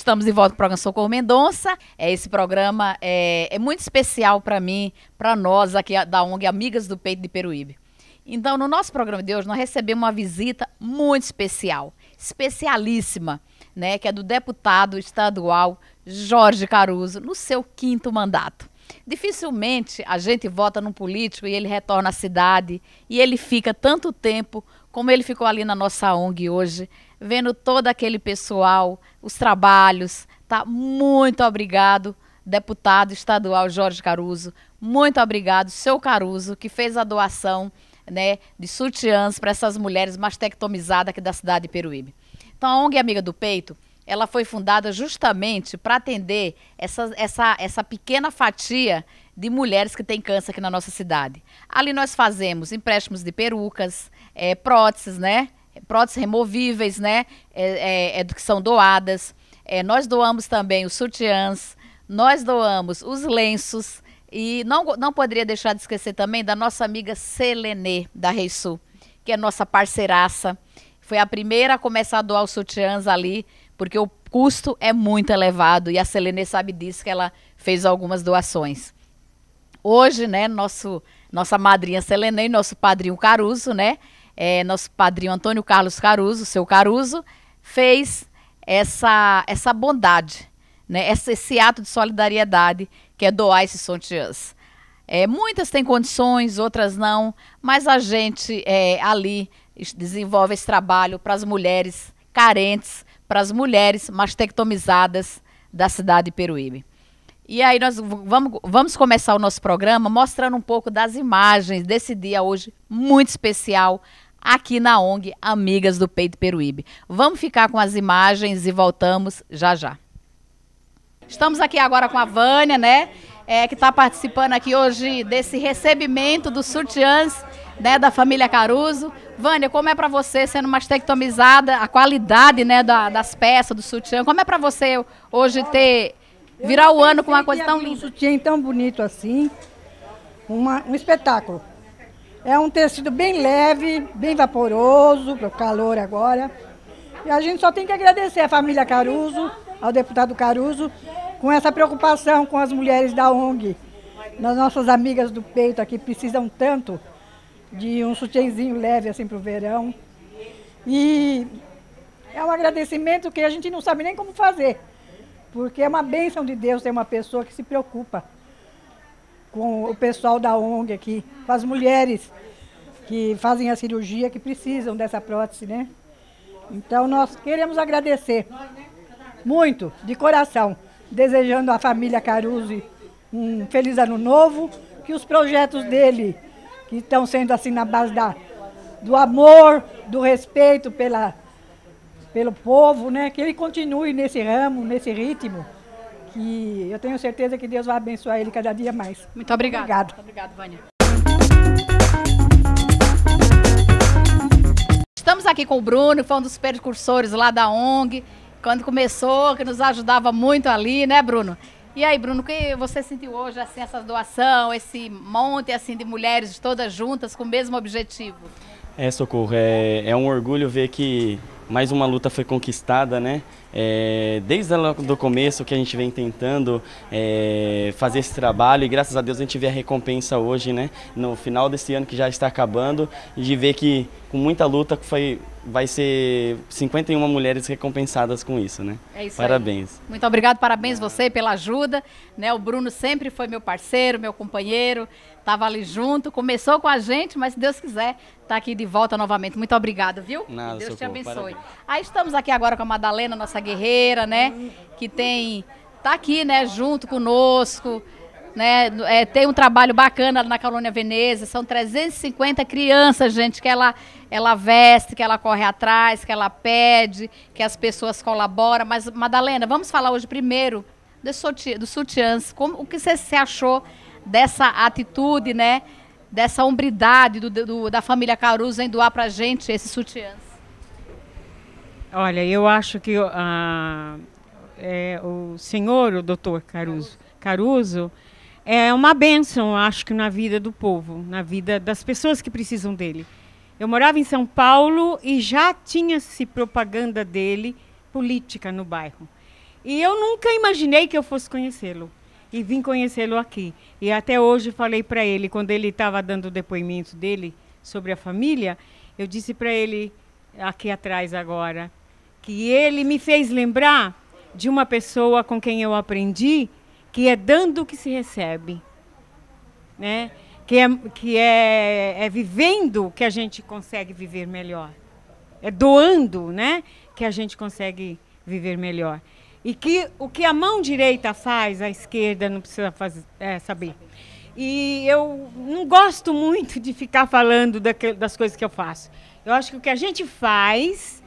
Estamos de volta com o programa Socorro Mendonça. Esse programa é muito especial para mim, para nós aqui da ONG Amigas do Peito de Peruíbe. Então, no nosso programa de hoje, nós recebemos uma visita muito especial, especialíssima, né, que é do deputado estadual Jorge Caruso, no seu 5º mandato. Dificilmente a gente vota num político e ele retorna à cidade e ele fica tanto tempo como ele ficou ali na nossa ONG hoje, vendo todo aquele pessoal, os trabalhos. Tá? Muito obrigado, deputado estadual Jorge Caruso. Muito obrigado, seu Caruso, que fez a doação, né, de sutiãs para essas mulheres mastectomizadas aqui da cidade de Peruíbe. Então, a ONG Amiga do Peito, ela foi fundada justamente para atender essa pequena fatia de mulheres que têm câncer aqui na nossa cidade. Ali nós fazemos empréstimos de perucas, próteses, né? Próteses removíveis, né? Que são doadas. Nós doamos também os sutiãs, nós doamos os lenços e não poderia deixar de esquecer também da nossa amiga Selenê, da Reisul, que é nossa parceiraça. Foi a primeira a começar a doar os sutiãs ali, porque o custo é muito elevado e a Selenê sabe disso, que ela fez algumas doações. Hoje, né, nossa madrinha Selenê e nosso padrinho Caruso, né, nosso padrinho Antônio Carlos Caruso, seu Caruso, fez essa bondade, né, esse ato de solidariedade, que é doar esses sutiãs. Muitas têm condições, outras não, mas a gente ali desenvolve esse trabalho para as mulheres carentes, para as mulheres mastectomizadas da cidade de Peruíbe. E aí nós vamos começar o nosso programa mostrando um pouco das imagens desse dia hoje muito especial aqui na ONG Amigas do Peito de Peruíbe. Vamos ficar com as imagens e voltamos já já. Estamos aqui agora com a Vânia, né, que está participando aqui hoje desse recebimento dos sutiãs, né, da família Caruso. Vânia, como é para você, sendo mastectomizada, a qualidade, né, das peças, do sutiã, como é para você hoje virar o ano com uma coisa tão linda? Um sutiã tão bonito assim, um espetáculo. É um tecido bem leve, bem vaporoso, para o calor agora. E a gente só tem que agradecer à família Caruso, ao deputado Caruso, com essa preocupação com as mulheres da ONG. As nossas amigas do peito aqui precisam tanto de um sutiãzinho leve assim para o verão. E é um agradecimento que a gente não sabe nem como fazer, porque é uma bênção de Deus ter uma pessoa que se preocupa com o pessoal da ONG aqui, com as mulheres que fazem a cirurgia, que precisam dessa prótese, né? Então nós queremos agradecer muito, de coração, desejando à família Caruso um feliz ano novo, que os projetos dele, que estão sendo assim na base do amor, do respeito pelo povo, né? Que ele continue nesse ramo, nesse ritmo, que eu tenho certeza que Deus vai abençoar ele cada dia mais. Muito obrigada. Obrigado. Muito obrigada, Vânia. Estamos aqui com o Bruno, que foi um dos precursores lá da ONG, quando começou, que nos ajudava muito ali, né, Bruno? E aí, Bruno, o que você sentiu hoje, assim, essa doação, esse monte, assim, de mulheres todas juntas com o mesmo objetivo? Socorro, é um orgulho ver que mais uma luta foi conquistada, né? Desde o começo que a gente vem tentando fazer esse trabalho, e graças a Deus a gente vê a recompensa hoje, né? No final desse ano que já está acabando, e de ver que com muita luta vai ser 51 mulheres recompensadas com isso, né? É isso. Parabéns. Aí. Muito obrigado, parabéns você pela ajuda, né? O Bruno sempre foi meu parceiro, meu companheiro, estava ali junto, começou com a gente, mas se Deus quiser, tá aqui de volta novamente. Muito obrigado, viu? Nada, Deus te abençoe. Parabéns. Aí estamos aqui agora com a Madalena, nossa guerreira, né? Que tá aqui, né, junto conosco, né? Tem um trabalho bacana na Colônia Veneza. São 350 crianças, gente, que ela veste, que ela corre atrás, que ela pede, que as pessoas colaboram. Mas, Madalena, vamos falar hoje primeiro dos sutiãs. O que você achou dessa atitude, né? Dessa hombridade da família Caruso em doar pra gente esses sutiãs? Olha, eu acho que o senhor, o doutor Caruso, é uma bênção, acho que na vida do povo, na vida das pessoas que precisam dele. Eu morava em São Paulo e já tinha-se propaganda dele política no bairro. E eu nunca imaginei que eu fosse conhecê-lo. E vim conhecê-lo aqui. E até hoje falei para ele, quando ele estava dando o depoimento dele sobre a família, eu disse para ele, aqui atrás agora, que ele me fez lembrar de uma pessoa com quem eu aprendi que é dando o que se recebe, né? Que é vivendo que a gente consegue viver melhor. É doando, né, que a gente consegue viver melhor. E que o que a mão direita faz, a esquerda não precisa saber. E eu não gosto muito de ficar falando das coisas que eu faço. Eu acho que o que a gente faz,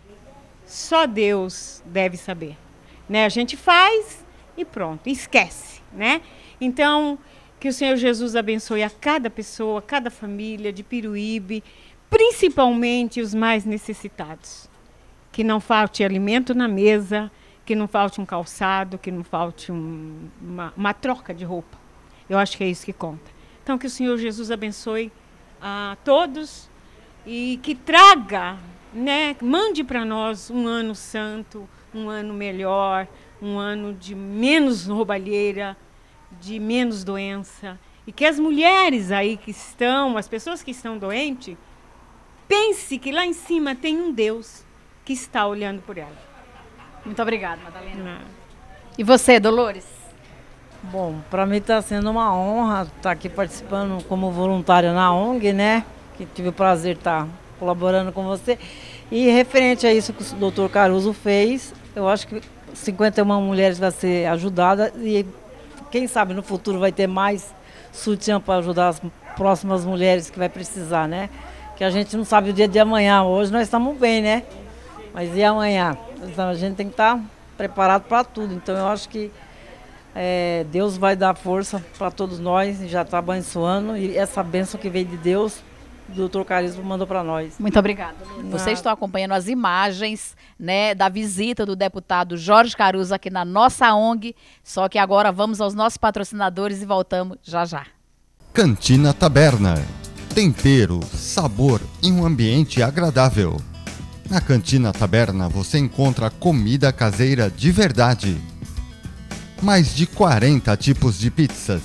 só Deus deve saber. Né? A gente faz e pronto, esquece. Né? Então, que o Senhor Jesus abençoe a cada pessoa, cada família de Peruíbe, principalmente os mais necessitados. Que não falte alimento na mesa, que não falte um calçado, que não falte uma troca de roupa. Eu acho que é isso que conta. Então, que o Senhor Jesus abençoe a todos e que traga, né, mande para nós um ano santo, um ano melhor, um ano de menos roubalheira, de menos doença. E que as mulheres aí que estão, as pessoas que estão doentes, pense que lá em cima tem um Deus que está olhando por ela. Muito obrigada, Madalena. E você, Dolores? Bom, para mim está sendo uma honra estar aqui participando como voluntária na ONG, né? Que tive o prazer de estar colaborando com você. E referente a isso que o doutor Caruso fez, eu acho que 51 mulheres vai ser ajudada e quem sabe no futuro vai ter mais sutiã para ajudar as próximas mulheres que vai precisar, né? Que a gente não sabe o dia de amanhã. Hoje nós estamos bem, né? Mas e amanhã? Então, a gente tem que estar preparado para tudo. Então, eu acho que Deus vai dar força para todos nós, já está abençoando. E essa bênção que veio de Deus, o doutor Caruso mandou para nós. Muito obrigada. Vocês estão acompanhando as imagens, né, da visita do deputado Jorge Caruso aqui na nossa ONG. Só que agora vamos aos nossos patrocinadores e voltamos já já. Cantina Taberna. Tempero, sabor e um ambiente agradável. Na Cantina Taberna você encontra comida caseira de verdade. Mais de 40 tipos de pizzas.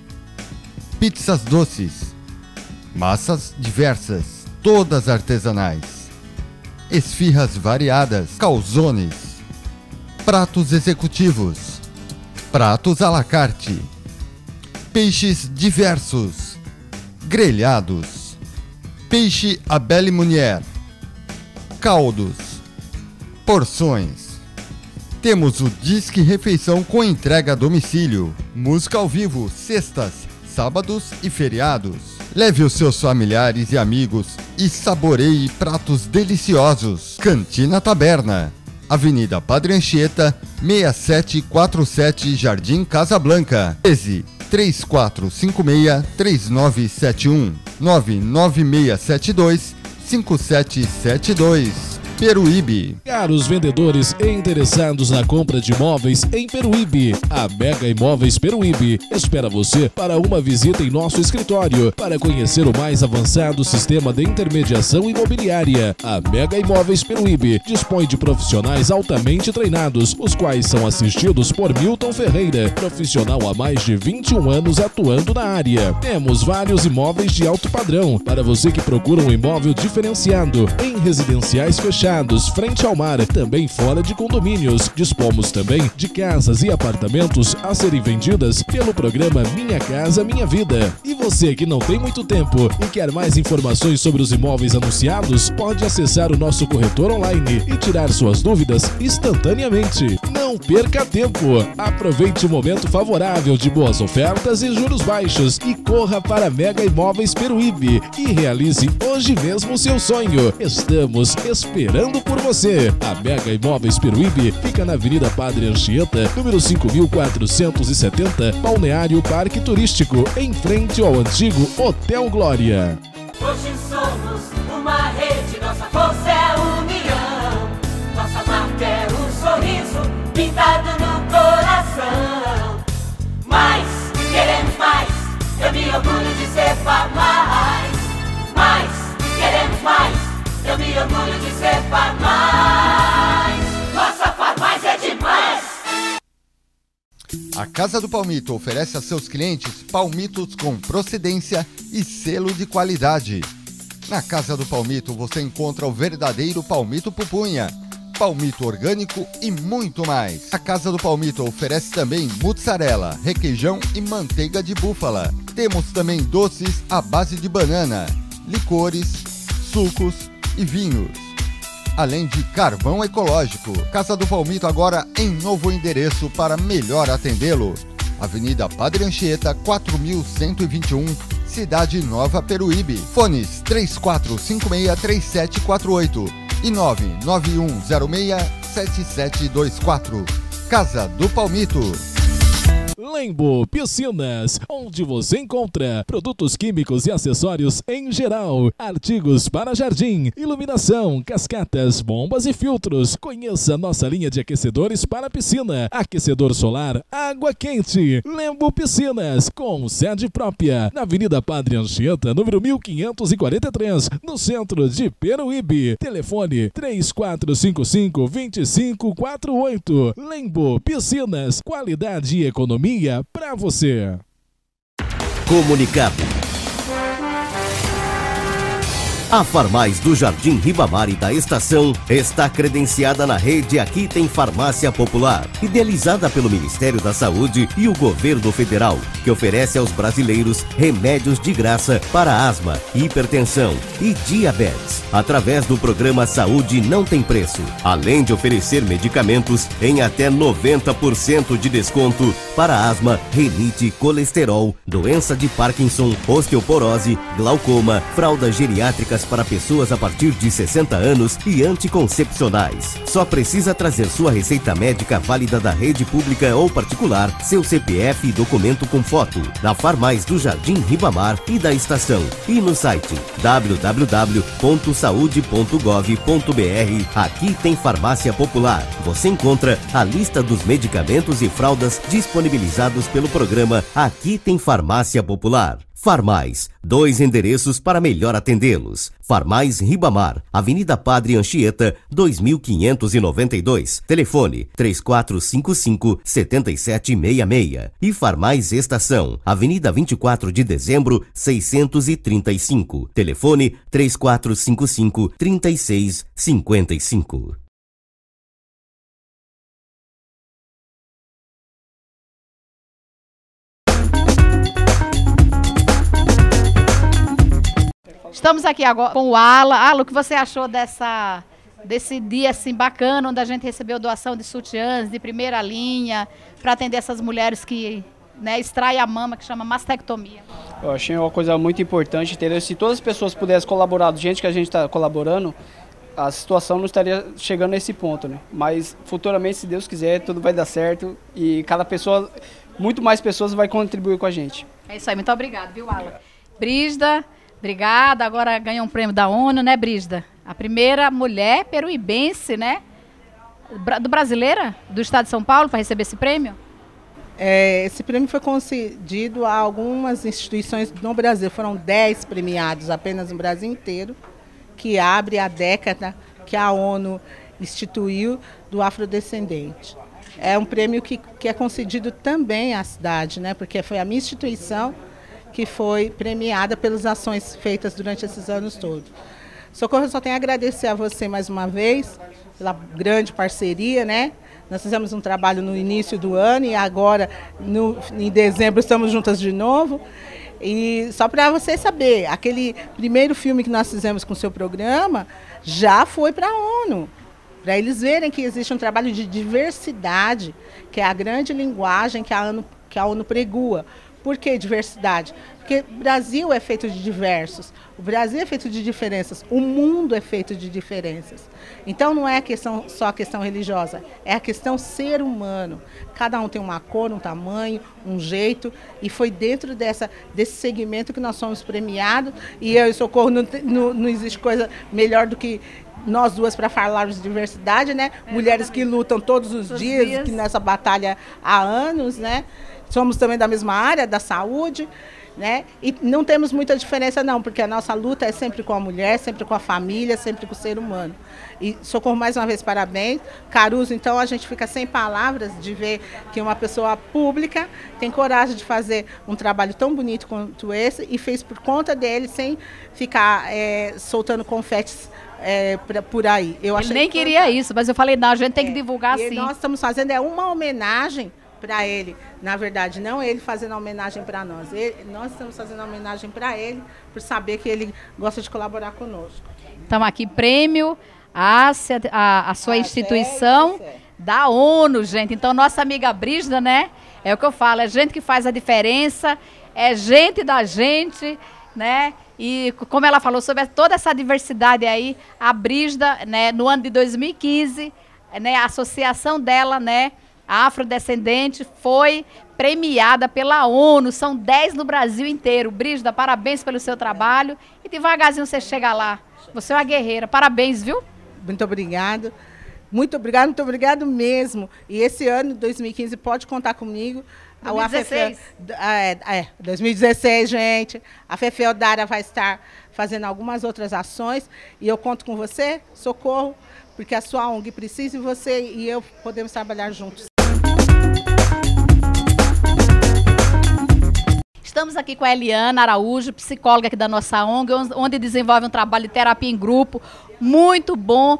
Pizzas doces. Massas diversas, todas artesanais. Esfirras variadas, calzones. Pratos executivos. Pratos à la carte. Peixes diversos. Grelhados. Peixe à belle Munier. Caldos, porções. Temos o Disque Refeição com entrega a domicílio. Música ao vivo, sextas, sábados e feriados. Leve os seus familiares e amigos e saboreie pratos deliciosos. Cantina Taberna, Avenida Padre Anchieta, 6747, Jardim Casablanca. 13-3456-3971 99672-5772. Peruíbe. Caros vendedores e interessados na compra de imóveis em Peruíbe, a Mega Imóveis Peruíbe espera você para uma visita em nosso escritório para conhecer o mais avançado sistema de intermediação imobiliária. A Mega Imóveis Peruíbe dispõe de profissionais altamente treinados, os quais são assistidos por Milton Ferreira, profissional há mais de 21 anos atuando na área. Temos vários imóveis de alto padrão para você que procura um imóvel diferenciado em residenciais fechados, frente ao mar, também fora de condomínios. Dispomos também de casas e apartamentos a serem vendidas pelo programa Minha Casa Minha Vida. E você que não tem muito tempo e quer mais informações sobre os imóveis anunciados, pode acessar o nosso corretor online e tirar suas dúvidas instantaneamente. Não perca tempo! Aproveite o momento favorável de boas ofertas e juros baixos e corra para Mega Imóveis Peruíbe e realize hoje mesmo o seu sonho. Estamos esperando por você. A Mega Imóveis Peruíbe fica na Avenida Padre Anchieta, número 5470, Balneário Parque Turístico, em frente ao antigo Hotel Glória. Hoje somos uma rede, nossa força é a união. Nossa marca é o sorriso pintado no coração. Mais, queremos mais, eu me orgulho de ser mais. Mais, queremos mais, eu me orgulho de ser Farmais. Nossa Farmais é demais. A Casa do Palmito oferece a seus clientes palmitos com procedência e selo de qualidade. Na Casa do Palmito você encontra o verdadeiro palmito pupunha, palmito orgânico e muito mais. A Casa do Palmito oferece também mussarela, requeijão e manteiga de búfala. Temos também doces à base de banana, licores, sucos e vinhos, além de carvão ecológico. Casa do Palmito agora em novo endereço para melhor atendê-lo. Avenida Padre Anchieta, 4121, Cidade Nova Peruíbe. Fones 34563748 e 991067724. Casa do Palmito. Lembo Piscinas, onde você encontra produtos químicos e acessórios em geral, artigos para jardim, iluminação, cascatas, bombas e filtros. Conheça nossa linha de aquecedores para piscina, aquecedor solar, água quente. Lembo Piscinas, com sede própria, na Avenida Padre Anchieta, número 1543, no centro de Peruíbe. Telefone 3455-2548. Lembo Piscinas, qualidade e economia para você. Comunicado. A Farmais do Jardim Ribamar e da Estação está credenciada na rede Aqui Tem Farmácia Popular, idealizada pelo Ministério da Saúde e o Governo Federal, que oferece aos brasileiros remédios de graça para asma, hipertensão e diabetes, através do programa Saúde Não Tem Preço, além de oferecer medicamentos em até 90% de desconto para asma, rinite, colesterol, doença de Parkinson, osteoporose, glaucoma, fraldas geriátricas para pessoas a partir de 60 anos e anticoncepcionais. Só precisa trazer sua receita médica válida da rede pública ou particular, seu CPF e documento com foto, na Farmais do Jardim Ribamar e da Estação, e no site www.saude.gov.br. Aqui tem Farmácia Popular. Você encontra a lista dos medicamentos e fraldas disponibilizados pelo programa Aqui Tem Farmácia Popular. Farmais, 2 endereços para melhor atendê-los. Farmais Ribamar, Avenida Padre Anchieta, 2592. Telefone 3455-7766. E Farmais Estação, Avenida 24 de Dezembro, 635. Telefone 3455-3655. Estamos aqui agora com o Ala. Ala, o que você achou desse dia assim bacana, onde a gente recebeu doação de sutiãs de primeira linha para atender essas mulheres que, né, extraem a mama, que chama mastectomia? Eu achei uma coisa muito importante, entendeu? Se todas as pessoas pudessem colaborar do jeito que a gente está colaborando, a situação não estaria chegando nesse ponto, né? Mas futuramente, se Deus quiser, tudo vai dar certo e cada pessoa, muito mais pessoas vai contribuir com a gente. É isso aí, muito obrigado, viu, Ala? Brígida, obrigada. Agora ganhou um prêmio da ONU, né, Brígida? A primeira mulher peruibense, né? Do brasileira, do estado de São Paulo, para receber esse prêmio? Esse prêmio foi concedido a algumas instituições no Brasil. Foram 10 premiados apenas no Brasil inteiro, que abre a década que a ONU instituiu do afrodescendente. É um prêmio que é concedido também à cidade, né? Porque foi a minha instituição que foi premiada pelas ações feitas durante esses anos todos. Socorro, eu só tenho a agradecer a você mais uma vez pela grande parceria, né? Nós fizemos um trabalho no início do ano e agora, em dezembro, estamos juntas de novo. E só para você saber, aquele primeiro filme que nós fizemos com o seu programa já foi para a ONU, para eles verem que existe um trabalho de diversidade, que é a grande linguagem que a ONU pregua. Por que diversidade? Porque o Brasil é feito de diversos, o Brasil é feito de diferenças, o mundo é feito de diferenças. Então não é só a questão religiosa, é a questão ser humano. Cada um tem uma cor, um tamanho, um jeito, e foi dentro desse segmento que nós somos premiados, e eu e Socorro não existe coisa melhor do que nós duas para falarmos de diversidade, né? Mulheres que lutam todos os dias, que nessa batalha há anos, né? Somos também da mesma área, da saúde, né? E não temos muita diferença não, porque a nossa luta é sempre com a mulher, sempre com a família, sempre com o ser humano. E Socorro, mais uma vez, parabéns. Caruso, então, a gente fica sem palavras de ver que uma pessoa pública tem coragem de fazer um trabalho tão bonito quanto esse e fez por conta dele, sem ficar soltando confetes por aí. Ele nem queria isso, mas eu falei, não, a gente tem que divulgar sim. E nós estamos fazendo uma homenagem para ele. Na verdade, não ele fazendo a homenagem para nós. Nós estamos fazendo a homenagem para ele, por saber que ele gosta de colaborar conosco. Estamos aqui, prêmio a sua instituição da ONU, gente. Então, nossa amiga Brígida, né? É o que eu falo, é gente que faz a diferença, é gente da gente, né? E como ela falou sobre toda essa diversidade aí, a Brígida, né, no ano de 2015, né, a associação dela, né, a Afrodescendente, foi premiada pela ONU. São 10 no Brasil inteiro. Brígida, parabéns pelo seu trabalho. E devagarzinho você chega lá. Você é uma guerreira. Parabéns, viu? Muito obrigado. Muito obrigado mesmo. E esse ano, 2015, pode contar comigo. 2016? 2016, gente. A Fefe Odara vai estar fazendo algumas outras ações. E eu conto com você, Socorro, porque a sua ONG precisa e você e eu podemos trabalhar juntos. Estamos aqui com a Eliana Araújo, psicóloga aqui da nossa ONG, onde desenvolve um trabalho de terapia em grupo muito bom,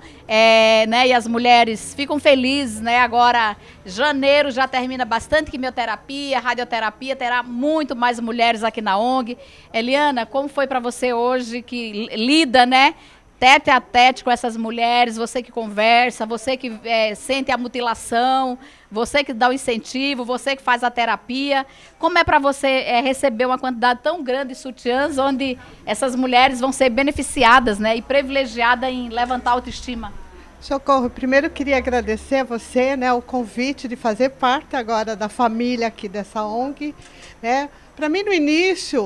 né? E as mulheres ficam felizes, né? Agora, janeiro já termina bastante quimioterapia, radioterapia, terá muito mais mulheres aqui na ONG. Eliana, como foi para você hoje que lida, né? Tete a tete com essas mulheres, você que conversa, você que sente a mutilação, você que dá o incentivo, você que faz a terapia. Como é para você receber uma quantidade tão grande de sutiãs, onde essas mulheres vão ser beneficiadas, né, e privilegiadas em levantar a autoestima? Socorro, primeiro eu queria agradecer a você, né, o convite de fazer parte agora da família aqui dessa ONG, né. Para mim, no início,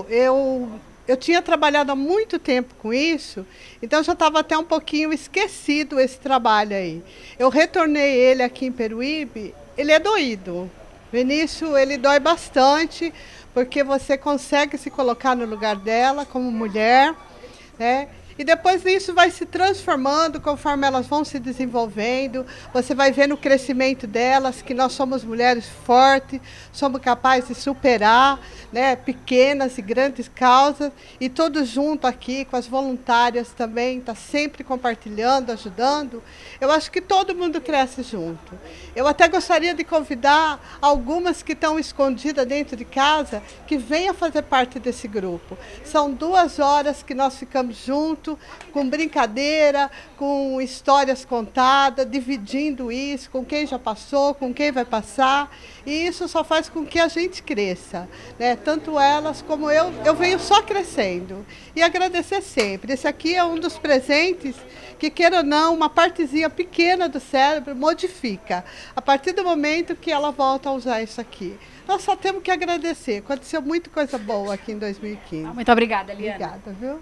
eu tinha trabalhado há muito tempo com isso, então já estava até um pouquinho esquecido esse trabalho aí. Eu retornei ele aqui em Peruíbe, ele é doído. No início ele dói bastante, porque você consegue se colocar no lugar dela como mulher, né? E depois isso vai se transformando conforme elas vão se desenvolvendo. Você vai vendo o crescimento delas, que nós somos mulheres fortes, somos capazes de superar, né, pequenas e grandes causas. E todos juntos aqui, com as voluntárias também, está sempre compartilhando, ajudando. Eu acho que todo mundo cresce junto. Eu até gostaria de convidar algumas que estão escondidas dentro de casa, que venham fazer parte desse grupo. São 2 horas que nós ficamos juntos, com brincadeira, com histórias contadas, dividindo isso com quem já passou, com quem vai passar, e isso só faz com que a gente cresça, né? Tanto elas como eu venho só crescendo. E agradecer sempre. Esse aqui é um dos presentes que, queira ou não, uma partezinha pequena do cérebro modifica, a partir do momento que ela volta a usar isso aqui. Nós só temos que agradecer. Aconteceu muita coisa boa aqui em 2015. Muito obrigada, Eliana. Obrigada, viu?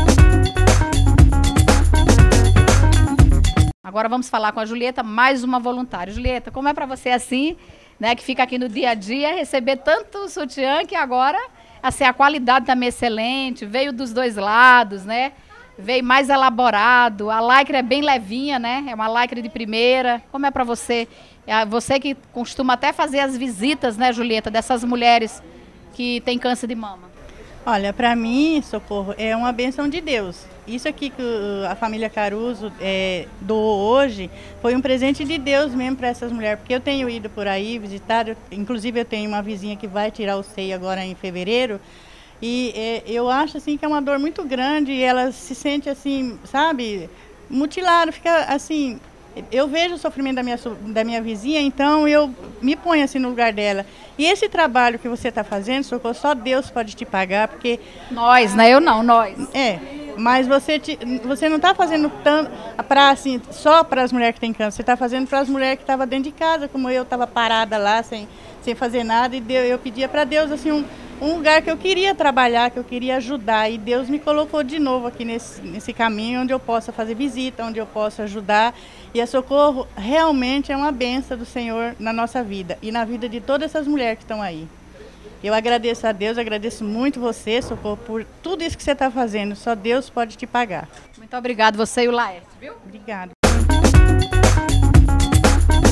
Agora vamos falar com a Julieta, mais uma voluntária. Julieta, como é para você assim, né, que fica aqui no dia a dia, receber tanto sutiã que agora, assim, a qualidade também é excelente, veio dos 2 lados, né? Veio mais elaborado, a lycra é bem levinha, né? É uma lycra de primeira. Como é para você? Você que costuma até fazer as visitas, né, Julieta, dessas mulheres que têm câncer de mama. Olha, para mim, Socorro, é uma bênção de Deus. Isso aqui que a família Caruso doou hoje foi um presente de Deus mesmo para essas mulheres, porque eu tenho ido por aí visitar, inclusive eu tenho uma vizinha que vai tirar o seio agora em fevereiro, e eu acho assim que é uma dor muito grande e ela se sente assim, sabe, mutilada, fica assim. Eu vejo o sofrimento da minha vizinha, então eu me ponho assim no lugar dela. E esse trabalho que você está fazendo, Socorro, só Deus pode te pagar, porque... Nós, né? Eu não, nós. Mas você não está fazendo tanto assim, só para as mulheres que têm câncer, você está fazendo para as mulheres que estavam dentro de casa, como eu estava parada lá, sem fazer nada, e eu pedia para Deus assim, um lugar que eu queria trabalhar, que eu queria ajudar, e Deus me colocou de novo aqui nesse caminho, onde eu possa fazer visita, onde eu possa ajudar. E a Socorro realmente é uma bênção do Senhor na nossa vida e na vida de todas essas mulheres que estão aí. Eu agradeço a Deus, agradeço muito você, Socorro, por tudo isso que você está fazendo. Só Deus pode te pagar. Muito obrigado, você e o Laércio, viu? Obrigada.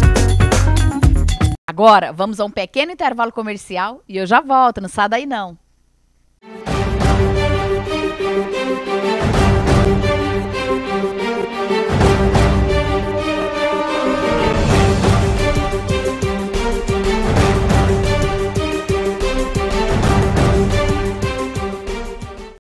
Agora, vamos a um pequeno intervalo comercial e eu já volto, não sai daí não.